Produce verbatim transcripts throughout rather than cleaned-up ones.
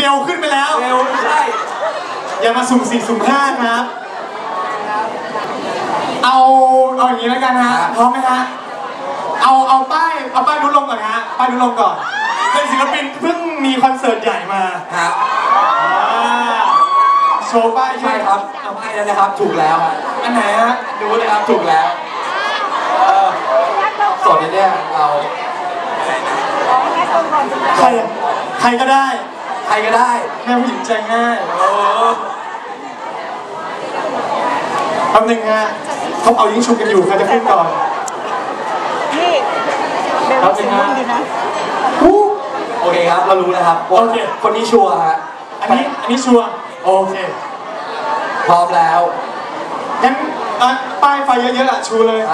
ร็วขึ้นไปแล้วเร็วใช่อย่ามาสุ่มสี่สุ่มห้าครับเอาเอาอย่างนี้แล้วกันฮะพร้อมไหมฮะเอาเอาป้ายเอาป้ายนุ้นลงก่อนฮะป้ายนุ้นลงก่อนเป็นศิลปินเพิ่งมีคอนเสิร์ตใหญ่มาครับโชว์ป้ายใช่ครับเอาป้ายแล้วนะครับถูกแล้วอันไหนฮะดูเลยครับถูกแล้วสดเนี่ยเราใครใครก็ได้ใครก็ได้แม่ผู้หญิงใจง่ายโอ้แป๊บนึงฮะเขาเอายิงชุบกันอยู่ใครจะขึ้นก่อนนี่เดี๋ยวเสียงมันดีนะโอเคครับเรารู้นะครับโอเคคนนี้ชัวร์ฮะอันนี้อันนี้ชัวร์โอเคพร้อมแล้วงั้นป้ายไฟเยอะๆอ่ะชูเลย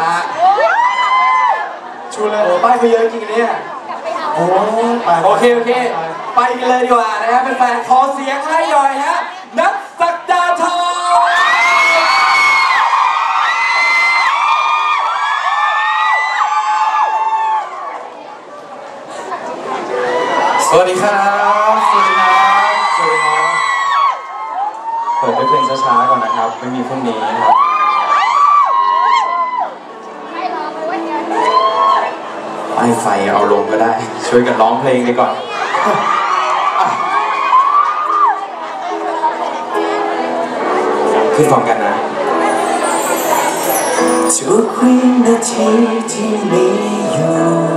ชูเลยโอ้ป้ายไฟเยอะจริงเนี่ยโอ้โอเคโอเคไปกันเลยดีกว่านะครับเป็นแฟนขอเสียงให้หน่อยฮะนักศักดาทองสวัสดีครับสวัสดีครับสวัสดีครับเปิดด้วยเพลงช้าๆก่อนนะครับไม่มีพรุ่งนี้ครับป้ายไฟเอาลงก็ได้ช่วยกันร้องเพลงดีก่อนขึ้นพร้อมกันนะทุกวินาทีที่มีอยู่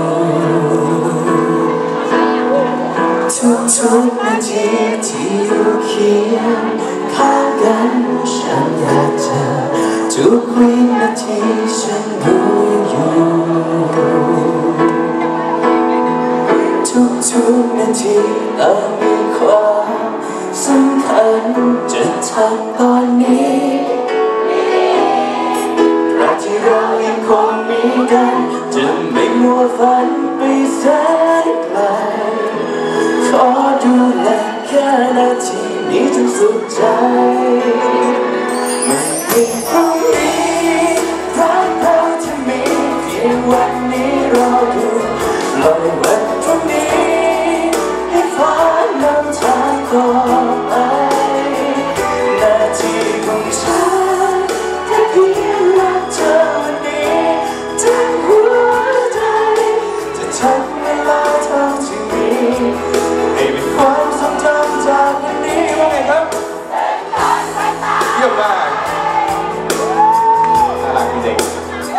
ทุกทุกนาทีที่อยู่เคียงข้างกันฉันอยากเจอทุกวินาทีฉันรู้อยู่ทุกทุกนาทีต่างมีความสำคัญจะทำตอนนี้รักที่เรายังคงมีกันจะไม่มัวฝันไปแสนไกลขอดูแลแค่นาทีนี้จนสุดใจไม่มีพรุ่งนี้รักเราจะมีเพียงวันนี้รออยู่รอวันพรุ่งนี้ให้ฟ้านำทางต่อไปนาทีของฉันแค่เพียงรักเธอวันนี้ทั้งหัวใจจะทำเวลาเท่าที่มีให้เป็นความทรงจำจากวันนี้ว่าไงครับเยี่ยมมากน่ารักจริง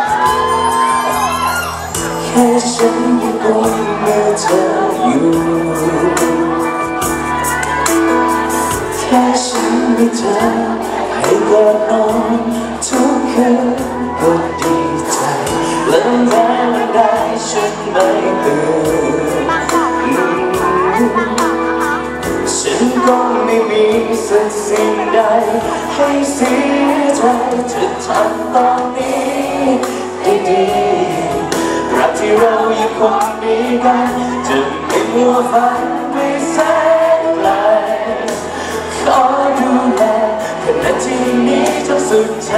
แค่ฉันยังคงเมื่อเธออยู่แค่ฉันมีเธอให้กอดนอนทุกคืนก็ดีใจและแม้วันใดฉันไม่ตื่นฉันก็ไม่มีสักสิ่งใดให้เสียใจจะทำตอนนี้ให้ดีรักที่เรายังคงมีกันจะไม่มัวฝันไปแสนไกลขอดูแลขณะที่นี้จนสุดใจ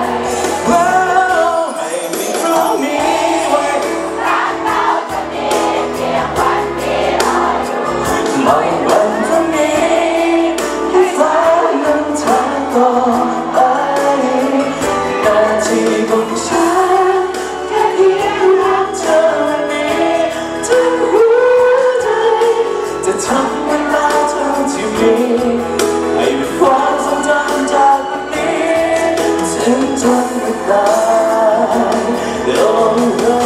ไม่มีพรุ่งนี้รักเราจะมีเพียงวันนี้รออยู่รอวันพรุ่งนี้ให้ฟ้านำทางต่อไปนาทีของฉันแค่เพียงรักเธอวันนี้ทั้งหัวใจจะทำเวลาเท่าที่มีให้เป็นความทรงจำจากวันนี้ถึงจนวันตายโอ้โห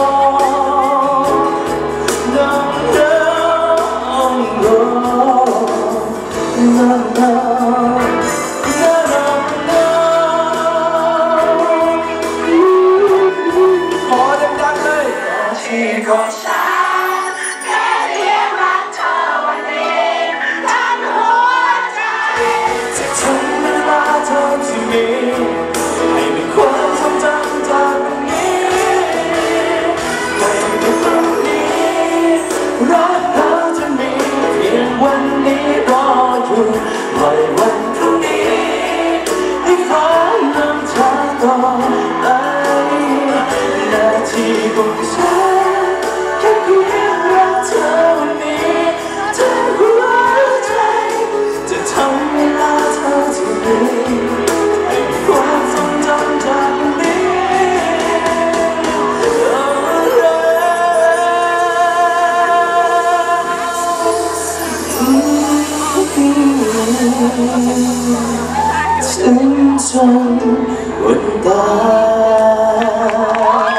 ของฉันแค่เพียงรักเธอวันนี้ทั้งหัวใจจะทำเวลาเท่าที่มีให้เป็นความทรงจำจากวันนี้ไม่มีพรุ่งนี้รักเราจะมีเพียงวันนี้รออยู่ปล่อยวันพรุ่งนี้ให้ฟ้านำทางต่อไปนาทีของฉันแค่เพียงรักเธอวันนี้ทั้งหัวใจถึงจนวันตาย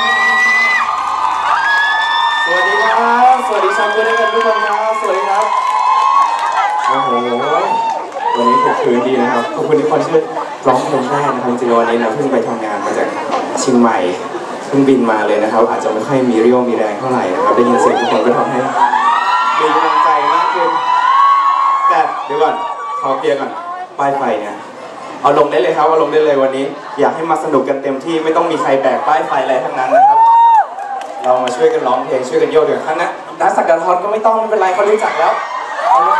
สวัสดีครับสวัสดีชมด้วยกันทุกคนครับสวัสดีครับโอ้โหวันนี้ผมคืนดีนะครับขอบคุณทุกคนที่ร้องเพลงได้นะครับจริงๆวันนี้นะเพิ่งไปทำงานมาจากเชียงใหม่เพิ่งบินมาเลยนะครับอาจจะไม่ค่อยมีเรี่ยวมีแรงเท่าไหร่นะครับได้ยินเสียงทุกคนก็ทำให้มีกำลังใจมากขึ้นแต่เดี๋ยวก่อนขอเคลียร์ก่อนป้ายไฟเนี่ยเอาลงได้เลยครับเอาลงได้เลยวันนี้อยากให้มาสนุกกันเต็มที่ไม่ต้องมีใครแบกป้ายไฟอะไรทั้งนั้นนะครับเรามาช่วยกันร้องเพลงช่วยกันโยกเดี๋ยวครั้งนั้นนักสักการะก็ไม่ต้องไม่เป็นไรเขารู้จักแล้วเอาเลย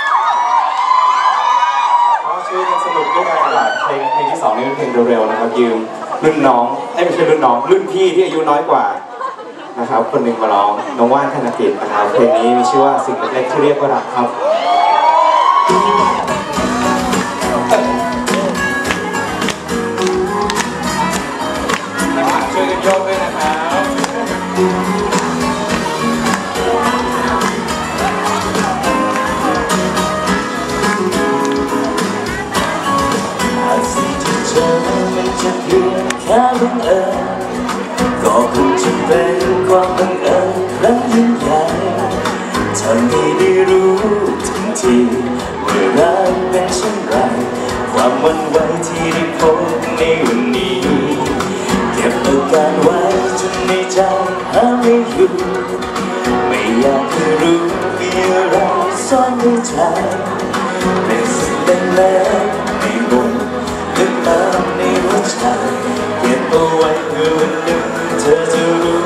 เอาช่วยกันสนุกด้วยกันหลายเพลงเพลงที่สองนี่เป็นเพลงเร็วๆนะครับยืมรุ่นน้องไม่ใช่รุ่นน้องรุ่นพี่ที่อายุน้อยกว่านะครับคนหนึ่งมาร้องน้องว่านธนกิจนะครับเพลงนี้มีชื่อว่าสิ่งเล็กๆที่เรียกว่ารักครับช่วยกันโยกด้วยนะครับสิ่งที่เจอไม่จะเพียงแค่บังเอิญก็คงจะเป็นความบังเอิญครั้งยิ่งใหญ่ทำให้ได้รู้ถึงทีว่ารักเป็นเช่นไรความหวั่นไหวที่ได้พบในวันนี้เก็บอาการไว้จนในใจหาไม่อยู่ไม่อยากให้รู้มีอะไรซ่อนในใจเป็นสิ่งเล็กๆในมุมลึกล้ำในหัวใจเก็บเอาไว้เพื่อวันหนึ่งเธอจะรู้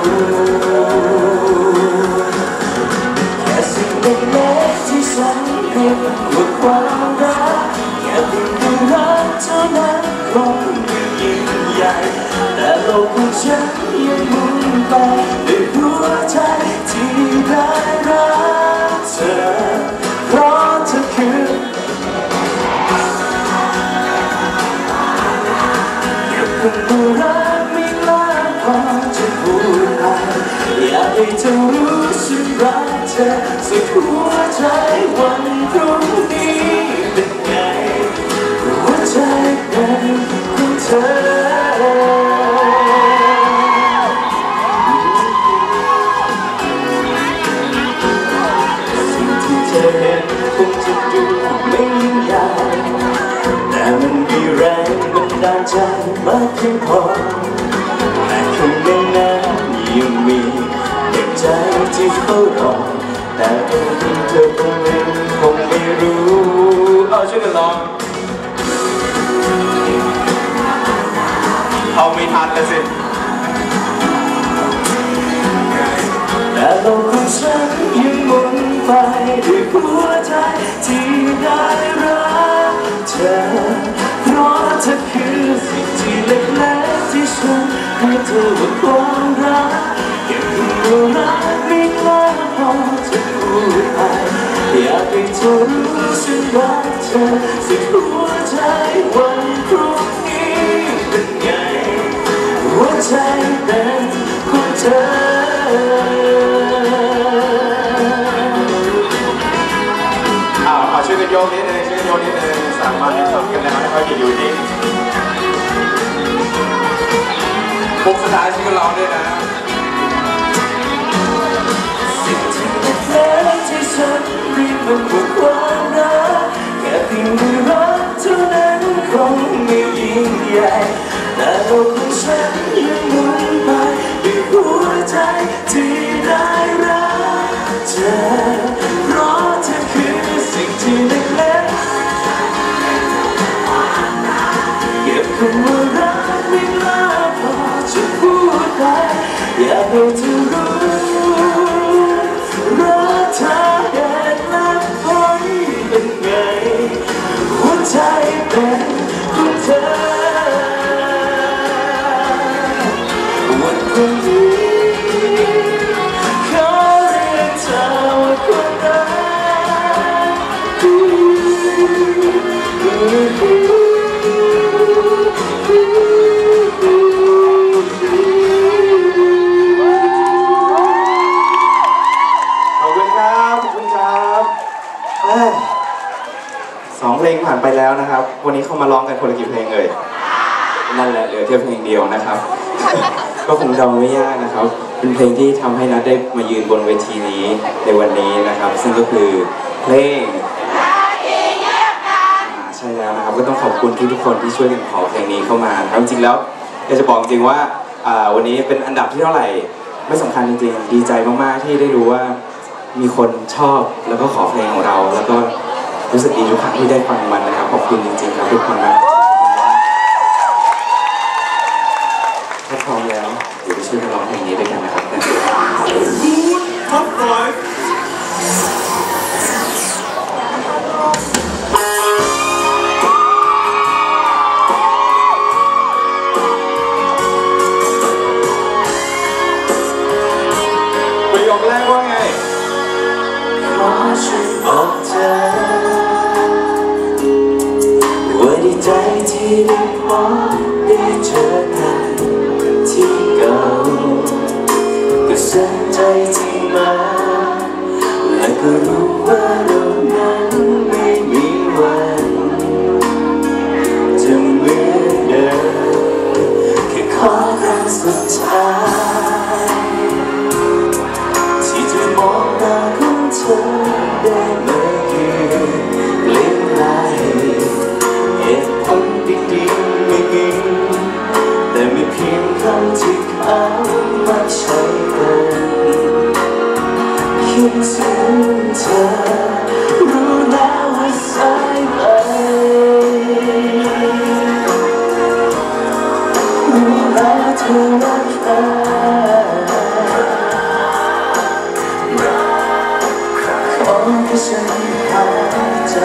แค่สิ่งเล็กๆที่ฉันเรียกว่าความรักแค่เพียงได้รักเท่านั้นคงไม่ยิ่งใหญ่แต่โลกของฉันยังหมุนไปด้วยหัวใจที่ได้รักเธอเพราะเธอคือคนผู้รักไม่กล้าพอจะพูดไปอยากให้เธอรู้สึกรักเธอสุดหัวใจวันพรุ่งนี้เป็นไงหัวใจเป็นของเธอสิ่งที่เธอเห็นคงจะดูไม่ยิ่งใหญ่แต่มันมีแรงบันดาลใจมากเพียงพอแต่ข้างในนั้นยังมีเด็กใจที่เฝ้ารอแต่ตัวเธอคงไม่คงไม่รู้เอาช่วยกันร้องเอาไม่ทันแล้วสิแต่โลกของฉันยังหมุนไปด้วยหัวใจที่ได้รักเธอเพราะเธอคือสิ่งที่เล็กๆที่ฉันให้เธอว่าความรักเก็บความรักไม่กล้าพอจะพูดไปอยากให้เธอรู้ฉันรักเธอสุดหัวใจวันพรุ่งนี้เป็นไงหัวใจเป็นของเธอขอช่วยกันโยกนิดนึงช่วยกันโยกนิดนึงสามารถทำกันแล้วให้เขาอยู่ดีปุ๊บสุดท้ายช่วยกันร้องด้วยนะสิ่งที่เล็กๆที่ฉันเรียกมันว่าความรักแค่เพียงได้รักเท่านั้นคงไม่ยิ่งใหญ่แต่โลกของฉันยังหมุนไปด้วยหัวใจที่ได้รักเธอเพราะเธอคือสิ่งที่เล็กๆเก็บคำว่ารักไม่กล้าพอจะพูดไปอยากให้เธอรู้รักเธอเหตุและผลเป็นไงหัวใจเป็นของเธอวันพรุ่งนี้ขอเรียกเธอว่าคนรักขอบคุณครับขอบคุณครับสสองเพลงผ่านไปแล้วนะครับ วันนี้เข้ามาร้องกันคนละกี่เพลงเลยนั่นแหละเหลือแค่เพลงเดียวนะครับ ก็คงเดาไม่ยากนะครับเป็นเพลงที่ทำให้นัทได้มายืนบนเวทีนี้ในวันนี้นะครับ ซึ่งก็คือเพลงใช่แล้วนะครับก็ต้องขอบคุณทุกๆคนที่ช่วยกันขอเพลงนี้เข้ามาครับจริงๆแล้วอยากจะบอกจริงว่าวันนี้เป็นอันดับที่เท่าไหร่ไม่สำคัญจริงๆดีใจมากๆที่ได้รู้ว่ามีคนชอบแล้วก็ขอเพลงของเราแล้วก็รู้สึกดีทุกครั้งที่ได้ฟังมันนะครับขอบคุณจริงๆครับทุกคนนะถ้าพร้อมแล้วเดี๋ยวไปช่วยกันร้องเพลงนี้ด้วยกันนะครับท็อปไฟว์ประโยคแรกว่าไงขอช่วยบอกเธอว่าดีใจที่ได้พบได้เจอกันที่เก่าก็ซึ้งใจที่มาและก็รู้ว่าเรานั้นไม่มีวันจะเหมือนเดิมแค่ขอครั้งสุดท้ายที่จะมองหน้าของเธอได้ไหมคือเลี้ยงไหลเหตุผลดีๆไม่มีแต่มีเพียงคำที่เขามาใช้กันคิดถึงเธอรู้แล้วว่าสายไปรู้แล้วเธอรักใครขอแค่ฉันหายใจ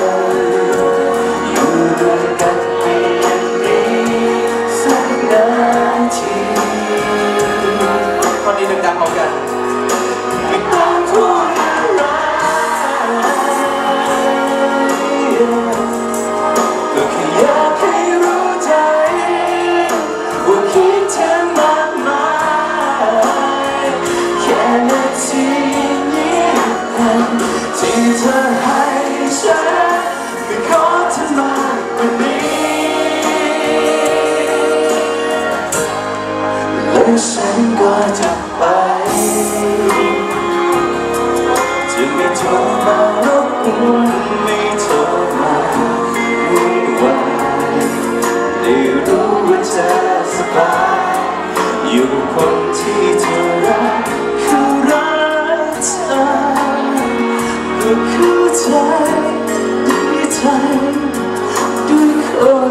อยู่ด้วยกันเพียงนี้สักนาทีตอนนี้ดังๆพร้อมกันไม่ต้องพูดอะไรก็แค่อยากให้รู้ใจว่าคิดเธอมากมายแค่นาทีนี้ที่เธอให้ฉันไม่ขอเธอมากกว่านี้แล้วฉันก็จะไปจะไม่โทรมารบกวนไม่โทรมาวุ่นวายได้รู้ว่าเธอสบายอยู่คนที่เธอรักเขารักเธอก็เข้าใจด้วยใจด้วยคน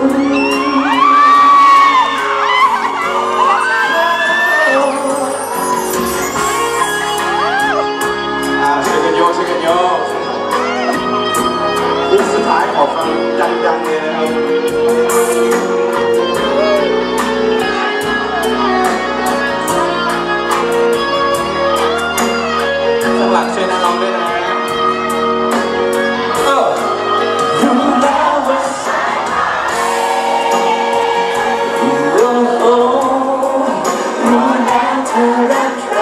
ช่วยกันโยกช่วยกันโยกรูปสุดท้ายขอฟังดังๆเลยนะครับข้างหลังช่วยน้าร้องด้วยนะเออรู้แล้วว่ารู้โอ้รู้แล้วเธอรักใคร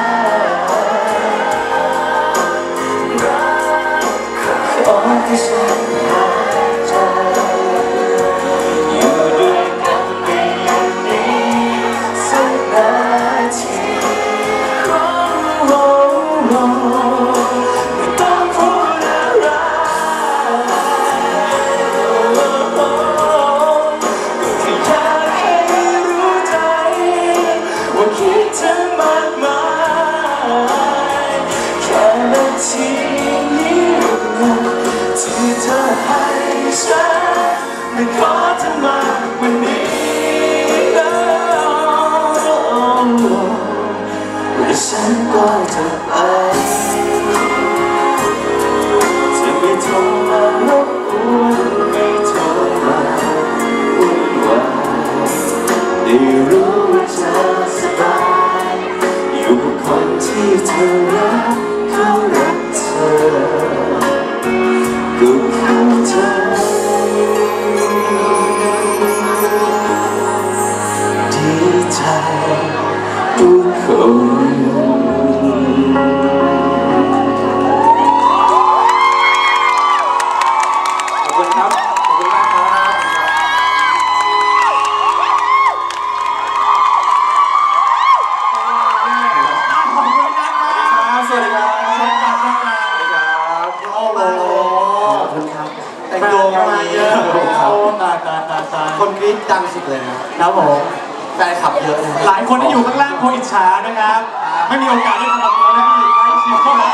ขอให้ฉันหายใจอยู่ด้วยกันเพียงนี้สักนาทีโอ้โอ้ไม่ต้องพูดอะไรโอ้ก็แค่อยากให้รู้ใจว่าคิดเธอมากมายแค่นาทีนี้ที่เธอให้แต่งตัวประมาณนี้โอ้ตายตายตายตายคนกรี๊ดดังสุดเลยนะครับผมแฟนคลับเยอะนะหลายคนที่อยู่ข้างล่างคงอิจฉานะครับ ไม่มีโอกาสได้ทำแบบนี้นะพี่ไม่ชิวนะ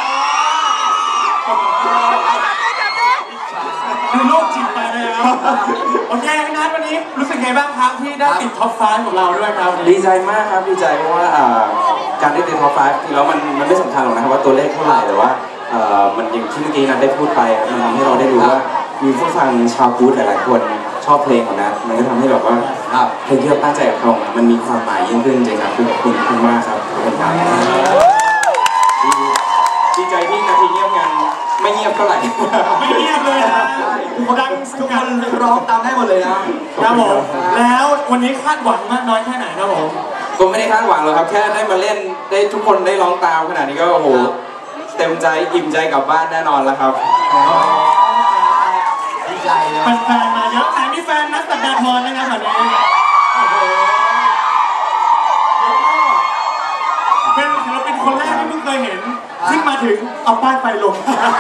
คือโลกจิตไปนะครับโอเคพี่นัทวันนี้รู้สึกไงบ้างครับที่ได้ติดท็อปไฟว์ของเราด้วยครับดีใจมากครับดีใจเพราะว่าอ่าการได้ติดท็อปไฟว์จริงแล้วมันมันไม่สำคัญหรอกนะครับว่าตัวเลขเท่าไหร่แต่ว่าเอ่อมันอย่างที่เมื่อกี้นัทได้พูดไปมันทำให้เราได้รู้ว่ามีผู้ฟังชาวพุทธหลายๆคนชอบเพลงของนัทมันก็ทำให้แบบว่าเพลงที่เราตั้งใจกับเขามันมีความหมายยิ่งขึ้นจริงๆครับคือขอบคุณคุณมากครับขอบคุณครับดีดีใจที่นาทีเงียบงันไม่เงียบเท่าไหร่ไม่เงียบเลยนะดังสทุกคกันนร้องตามได้หมดเลยนะครับผมแล้ววันนี้คาดหวังมากน้อยแค่ไหนครับผมก็ไม่ได้คาดหวังหรอกครับแค่ได้มาเล่นได้ทุกคนได้ร้องตามขนาดนี้ก็โอ้โหเต็มใจอิ่มใจกลับบ้านแน่นอนแล้วครับดีใจเลยแฟนๆมาเยอะไหนมีแฟนนัทสักดาธรนะครับแบบนี้โอ้โหเป็นศิลปินคนแรกที่เพิ่งเคยเห็นขึ้นมาถึงเอาป้ายไฟลง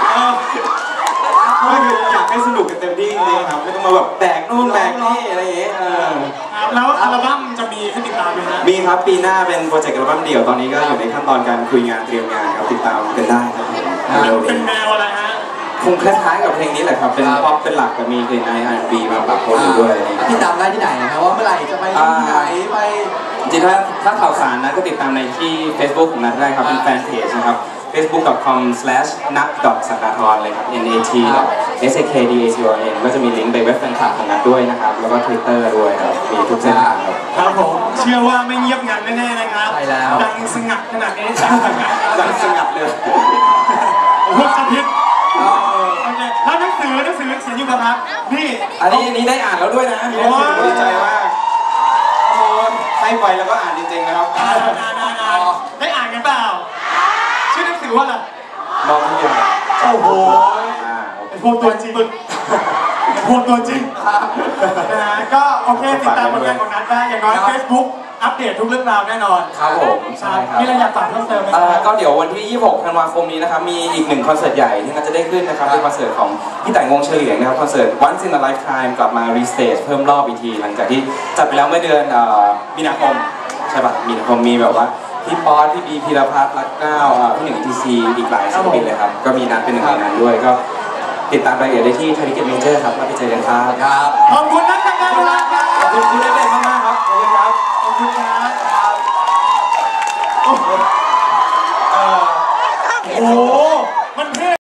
ก็คืออยากให้สนุกกันเต็มที่จริงๆครับไม่ต้องมาแบบแบกนู่นแบกนี่อะไรอย่างเงี้ยเออแล้วอัลบั้มจะมีให้ติดตามไหมฮะมีครับปีหน้าเป็นโปรเจกต์อัลบั้มเดี่ยวตอนนี้ก็อยู่ในขั้นตอนการคุยงานเตรียมงานครับติดตามกันได้ครับเร็วเป็นนี้แนวอะไรฮะคงคล้ายๆกับเพลงนี้แหละครับเป็นป๊อปเป็นหลักแต่มีกลิ่นอาย อาร์ แอนด์ บี มาปะปนอยู่ด้วยอะไรอย่างเงี้ยติดตามได้ที่ไหนนะครับว่าเมื่อไหร่จะไปที่ไหนไปจริงๆถ้าถ้าข่าวสารนะก็ติดตามในที่ Facebook ของนัทได้ครับเป็นแฟนเพจนะครับ เฟซบุ๊ก ดอท คอม สแลช นัท ดอท สักดาธรเลยครับ N A T เอส เค ดี เอ ที โอ เอ็น ก็จะมีลิงก์ไปเว็บแฟนคลับของนัทด้วยนะครับ แล้วก็ Twitter ด้วยครับมีทุกเส้นทางครับครับผมเชื่อว่าไม่เงียบงันแน่ๆนะครับใช่แล้วดังสงัดขนาดนี้ดังสงัดดังสงัดเลยพูดจะพิษโอเคแล้วหนังสือหนังสือเขียนอยู่ป่ะครับนี่อันนี้อันนี้ได้อ่านแล้วด้วยนะมีหนังสือดีใจมากโอ้ให้ไปแล้วก็อ่านจริงๆนะครับอ่านอ่านอ่านอ่านได้อ่านกันเปล่าชื่อหนังสือว่าอะไรมองทุกอย่างโอ้โหอ่าไอ้พวกตัวจริงไอ้พวกตัวจริงนะฮะก็โอเคติดตามผลงานของนัทได้อย่างน้อย Facebook อัปเดตทุกเรื่องราวแน่นอนครับผมใช่ครับมีอะไรอยากฝากเพิ่มเติมไหมคเอ่รัอบ ก็เดี๋ยววันที่ ยี่สิบหก ธันวาคมนี้นะครับ มีอีกหนึ่งคอนเสิร์ตใหญ่ที่น่าจะได้ขึ้นนะครับ เป็นคอนเสิร์ตของพี่แต่งวงเฉลียงนะครับ คอนเสิร์ต Once in a Lifetime กลับมารีสเตจเพิ่มรอบอีกที หลังจากที่จัดไปแล้วเมื่อเดือนเอ่อมีนาคม ใช่ป่ะ มีนาคมมีแบบว่า พี่ป๊อตพี่บีพีรพัฒน์รักเก้าเอ่อพี่หนึ่ง อี ที ซี อีกหลายศิลปินเลยครับ ก็มีนัดเป็นหนึ่งในนั้นด้วย ก็ติดตามรายละเอียดได้ที่ Ticket Major ครับแล้วไปเจอกันครับครับขอบคุณนัทสักดาธรครับขอบคุณคุณได้เล่นมาก